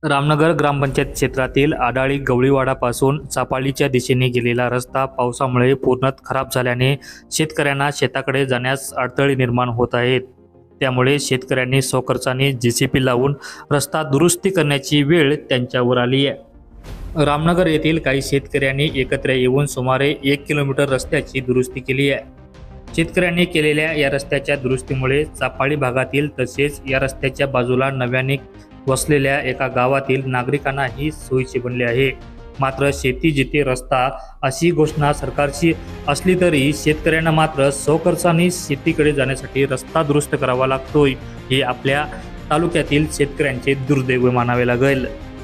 रामनगर ग्रामपंचायत क्षेत्रातील आडाळी गवळीवाडापासून चापाळीच्या दिशेने गेलेला रस्ता पावसामुळे पूर्णतः खराब झाल्याने शेतकऱ्यांना शेताकडे जाण्यास अडथळे निर्माण होत आहेत। त्यामुळे शेतकऱ्यांनी स्वखर्चाने JCB लावून रस्ता दुरुस्ती करण्याची वेळ त्यांच्यावर आली आहे। रामनगर येथील काही शेतकऱ्यांनी एकत्र येऊन सुमारे 1 किलोमीटर रस्त्याची दुरुस्ती केली आहे। शेतकऱ्यांनी केलेल्या या रस्त्याच्या दुरुस्तीमुळे चापाळी भागातील तसेच या रस्त्याच्या बाजूला नव्याने वसलेल्या एका गावातील नागरिकांनाही सोयीचे बनले आहे। मात्र शेती जिथे रस्ता अशी घोषणा सरकारची असली तरी शेतकऱ्यांना मात्र स्वखर्चाने शेतीकडे जाण्यासाठी रस्ता दुरुस्त करावा लागतोय, हे आपल्या तालुक्यातील शेतकऱ्यांचे दुर्दैव मानावे लागेल।